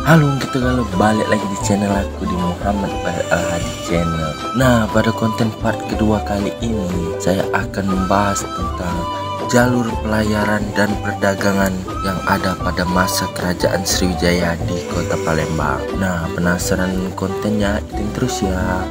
Halo, kita kalau balik lagi di channel aku di Muhammad Al-Hadi Channel. Nah, pada konten part kedua kali ini saya akan membahas tentang jalur pelayaran dan perdagangan yang ada pada masa kerajaan Sriwijaya di kota Palembang. Nah, penasaran kontennya? Ikutin terus ya.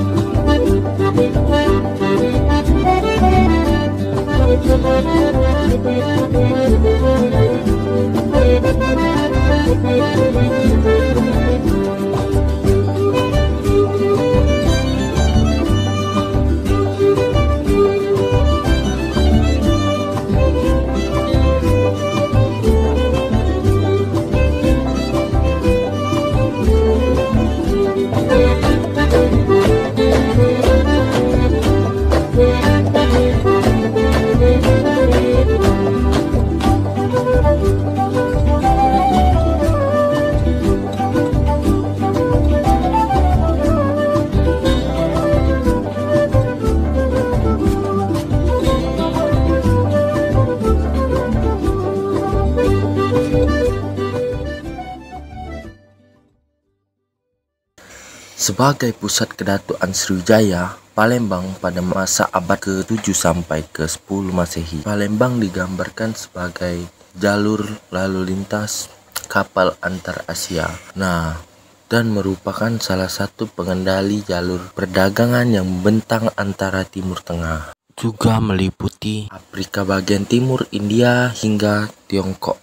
Sebagai pusat kedaton Sriwijaya, Palembang pada masa abad ke-7 sampai ke-10 Masehi, Palembang digambarkan sebagai jalur lalu lintas kapal antar Asia. Nah, dan merupakan salah satu pengendali jalur perdagangan yang membentang antara Timur Tengah, juga meliputi Afrika bagian timur, India hingga Tiongkok.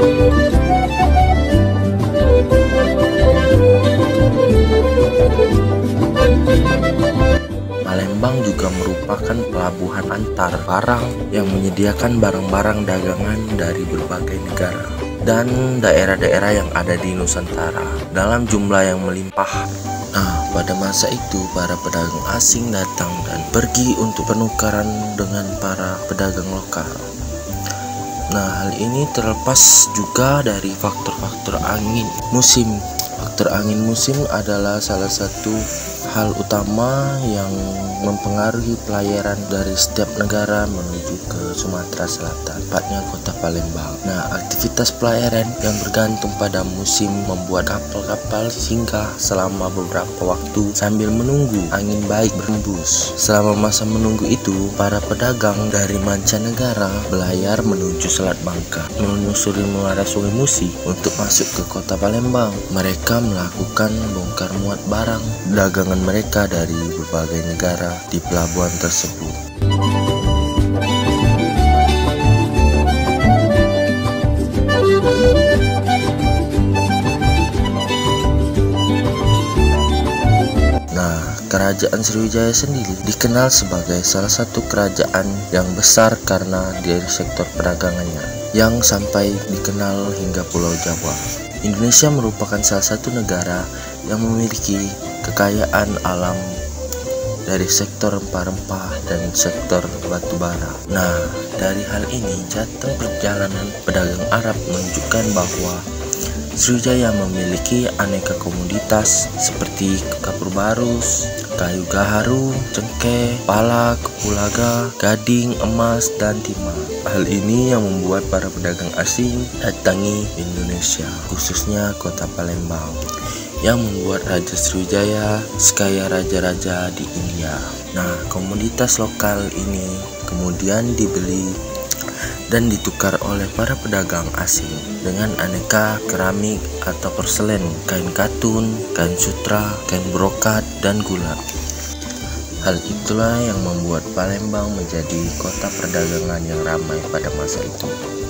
Palembang juga merupakan pelabuhan antar barang yang menyediakan barang-barang dagangan dari berbagai negara dan daerah-daerah yang ada di Nusantara dalam jumlah yang melimpah. Nah, pada masa itu para pedagang asing datang dan pergi untuk penukaran dengan para pedagang lokal. Nah, hal ini terlepas juga dari faktor-faktor angin musim. Faktor angin musim adalah salah satu hal utama yang mempengaruhi pelayaran dari setiap negara menuju ke Sumatera Selatan, tepatnya kota Palembang. Nah, aktivitas pelayaran yang bergantung pada musim membuat kapal-kapal singgah selama beberapa waktu sambil menunggu angin baik berhembus. Selama masa menunggu itu, para pedagang dari mancanegara belayar menuju Selat Bangka, menyusuri muara Sungai Musi untuk masuk ke kota Palembang. Mereka melakukan bongkar muat barang dagangan mereka dari berbagai negara di pelabuhan tersebut. Nah, kerajaan Sriwijaya sendiri dikenal sebagai salah satu kerajaan yang besar karena dari sektor perdagangannya yang sampai dikenal hingga Pulau Jawa. Indonesia merupakan salah satu negara yang memiliki kekayaan alam dari sektor rempah-rempah dan sektor batubara. Nah, dari hal ini catatan perjalanan pedagang Arab menunjukkan bahwa Sriwijaya memiliki aneka komoditas seperti kapur barus, kayu gaharu, cengkeh, pala, kapulaga, gading, emas, dan timah. Hal ini yang membuat para pedagang asing datangi Indonesia, khususnya kota Palembang, yang membuat Raja Sriwijaya sekaya raja-raja di India. Nah, komoditas lokal ini kemudian dibeli dan ditukar oleh para pedagang asing dengan aneka keramik atau porselen, kain katun, kain sutra, kain brokat, dan gula. Hal itulah yang membuat Palembang menjadi kota perdagangan yang ramai pada masa itu.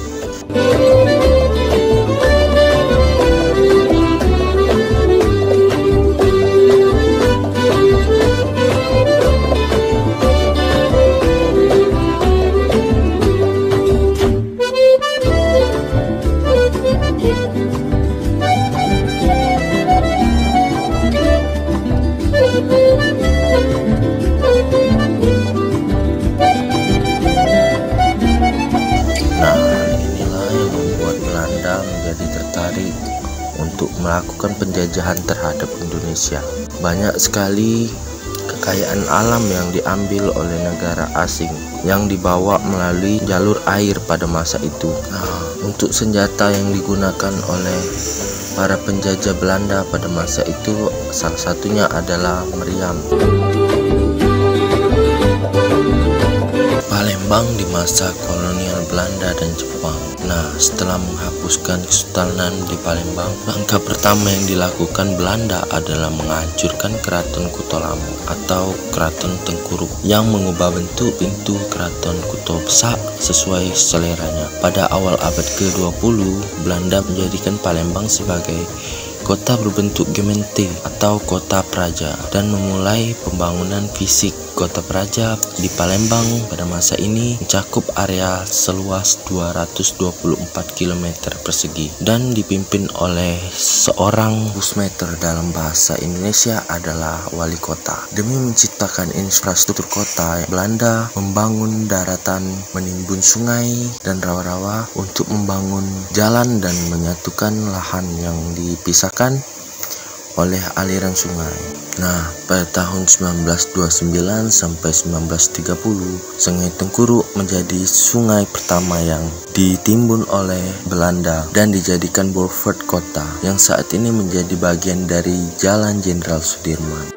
Untuk melakukan penjajahan terhadap Indonesia. Banyak sekali kekayaan alam yang diambil oleh negara asing yang dibawa melalui jalur air pada masa itu. Nah, untuk senjata yang digunakan oleh para penjajah Belanda pada masa itu, salah satunya adalah Meriam. Palembang di masa kolonial Belanda dan Jepang. Nah, setelah menghapuskan Kesultanan di Palembang, langkah pertama yang dilakukan Belanda adalah menghancurkan Keraton Kutolamo atau Keraton Tengkuruk yang mengubah bentuk pintu Keraton Kuto Besak sesuai seleranya. Pada awal abad ke-20, Belanda menjadikan Palembang sebagai kota berbentuk gemeente atau kota praja dan memulai pembangunan fisik. Kota praja di Palembang pada masa ini mencakup area seluas 224 km persegi dan dipimpin oleh seorang Pusmeter, dalam bahasa Indonesia adalah wali kota. Demi menciptakan infrastruktur kota, Belanda membangun daratan, menimbun sungai dan rawa-rawa untuk membangun jalan dan menyatukan lahan yang dipisahkan oleh aliran sungai. Nah, pada tahun 1929 sampai 1930, Sungai Tengkuruk menjadi sungai pertama yang ditimbun oleh Belanda dan dijadikan boulevard kota yang saat ini menjadi bagian dari Jalan Jenderal Sudirman.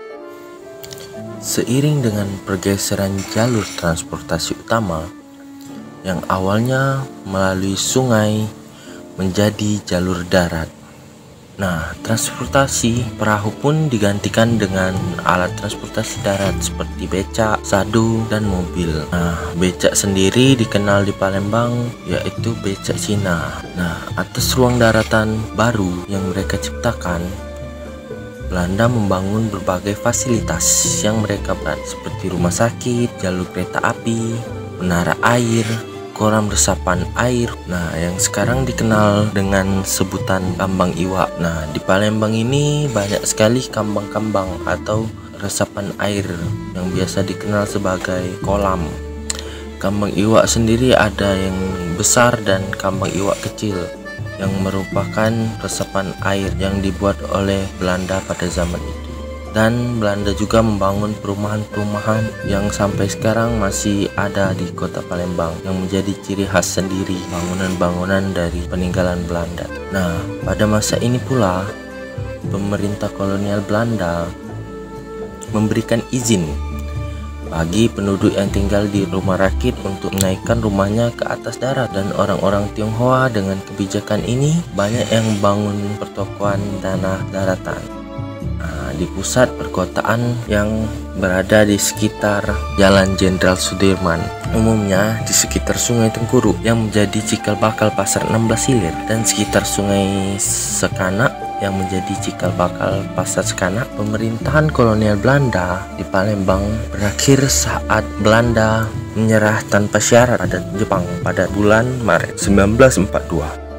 Seiring dengan pergeseran jalur transportasi utama yang awalnya melalui sungai menjadi jalur darat. Nah, transportasi perahu pun digantikan dengan alat transportasi darat seperti becak, sadu, dan mobil. Nah, becak sendiri dikenal di Palembang yaitu becak Cina. Nah, atas ruang daratan baru yang mereka ciptakan, Belanda membangun berbagai fasilitas yang mereka buat seperti rumah sakit, jalur kereta api, menara air, kolam resapan air. Nah, yang sekarang dikenal dengan sebutan Kambang Iwak. Nah, di Palembang ini banyak sekali kambang-kambang atau resapan air yang biasa dikenal sebagai kolam. Kambang Iwak sendiri ada yang besar dan Kambang Iwak kecil, yang merupakan resapan air yang dibuat oleh Belanda pada zaman itu. Dan Belanda juga membangun perumahan-perumahan yang sampai sekarang masih ada di kota Palembang yang menjadi ciri khas sendiri bangunan-bangunan dari peninggalan Belanda. Nah, pada masa ini pula pemerintah kolonial Belanda memberikan izin bagi penduduk yang tinggal di rumah rakit untuk menaikkan rumahnya ke atas darat, dan orang-orang Tionghoa dengan kebijakan ini banyak yang membangun pertokoan tanah daratan di pusat perkotaan yang berada di sekitar Jalan Jenderal Sudirman, umumnya di sekitar Sungai Tengkuruk yang menjadi cikal bakal pasar 16 Hilir, dan sekitar Sungai Sekanak yang menjadi cikal bakal pasar Sekanak. Pemerintahan kolonial Belanda di Palembang berakhir saat Belanda menyerah tanpa syarat pada Jepang pada bulan Maret 1942.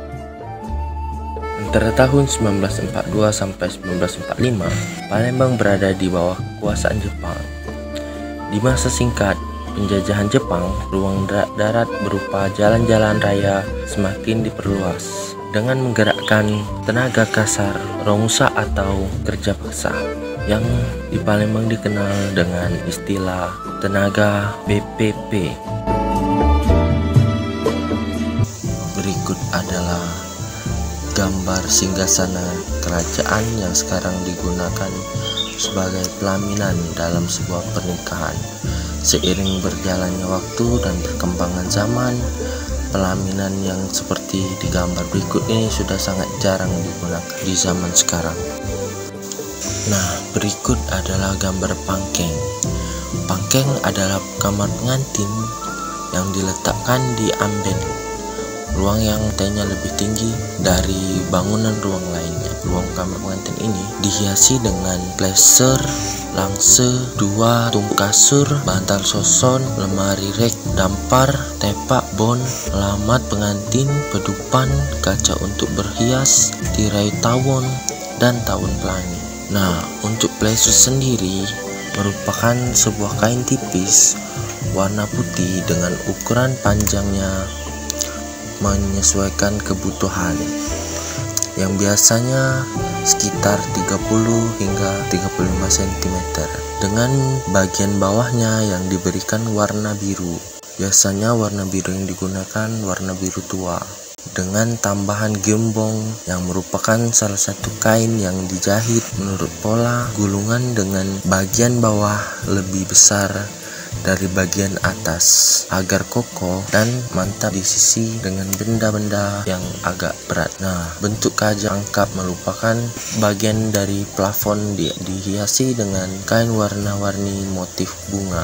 Antara tahun 1942 sampai 1945, Palembang berada di bawah kekuasaan Jepang. Di masa singkat penjajahan Jepang, ruang darat berupa jalan-jalan raya semakin diperluas dengan menggerakkan tenaga kasar, romusa atau kerja paksa, yang di Palembang dikenal dengan istilah tenaga BPP. Berikut adalah gambar singgasana kerajaan yang sekarang digunakan sebagai pelaminan dalam sebuah pernikahan. Seiring berjalannya waktu dan perkembangan zaman, pelaminan yang seperti di gambar berikut ini sudah sangat jarang digunakan di zaman sekarang. Nah, berikut adalah gambar pangkeng. Pangkeng adalah kamar pengantin yang diletakkan di amben, ruang yang lantainya lebih tinggi dari bangunan ruang lainnya. Ruang kamar pengantin ini dihiasi dengan pleser, langse, 2 tumpukan kasur, bantal soson, lemari rek, dampar, tepak, bon, alamat pengantin, pedupan, kaca untuk berhias, tirai tawon, dan tawon pelangi. Nah, untuk pleser sendiri merupakan sebuah kain tipis warna putih dengan ukuran panjangnya menyesuaikan kebutuhan, yang biasanya sekitar 30 hingga 35 cm, dengan bagian bawahnya yang diberikan warna biru. Biasanya warna biru yang digunakan warna biru tua. dengan tambahan gembong yang merupakan salah satu kain yang dijahit menurut pola gulungan dengan bagian bawah lebih besar dari bagian atas agar kokoh dan mantap di sisi dengan benda-benda yang agak berat. Nah, bentuk kaca angkap merupakan bagian dari plafon dihiasi dengan kain warna-warni motif bunga.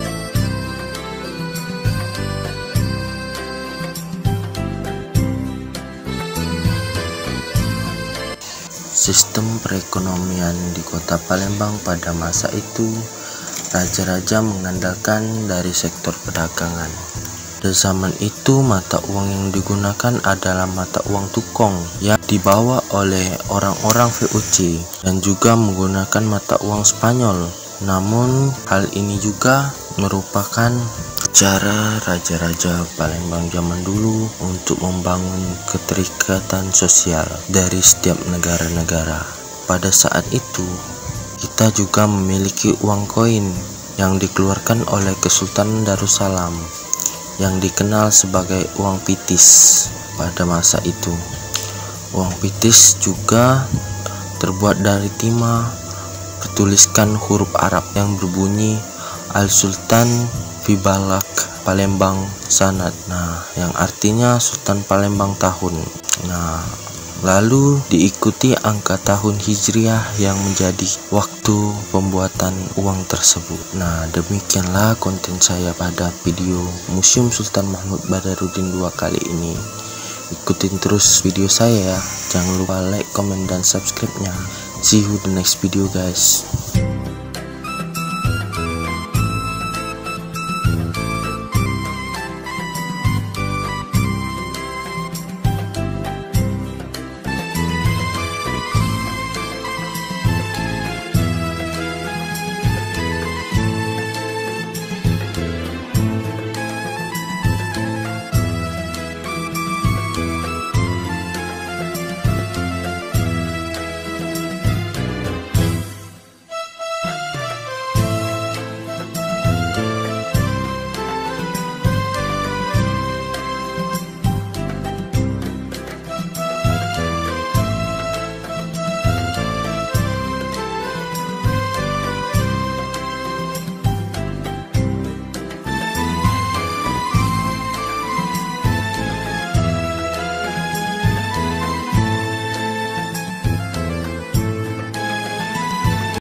Sistem perekonomian di kota Palembang pada masa itu, raja-raja mengandalkan dari sektor perdagangan. Di zaman itu, mata uang yang digunakan adalah mata uang tukong yang dibawa oleh orang-orang VOC dan juga menggunakan mata uang Spanyol. Namun, hal ini juga merupakan cara raja-raja Palembang zaman dulu untuk membangun keterikatan sosial dari setiap negara-negara. Pada saat itu, kita juga memiliki uang koin yang dikeluarkan oleh Kesultanan Darussalam yang dikenal sebagai uang pitis pada masa itu. Uang pitis juga terbuat dari timah bertuliskan huruf Arab yang berbunyi Al-Sultan Fibalak Palembang Sanad. Nah, yang artinya Sultan Palembang tahun. Nah, lalu diikuti angka tahun Hijriah yang menjadi waktu pembuatan uang tersebut. Nah, demikianlah konten saya pada video Museum Sultan Mahmud Badarudin II kali ini. Ikutin terus video saya ya. Jangan lupa like, comment, dan subscribe-nya. See you the next video guys.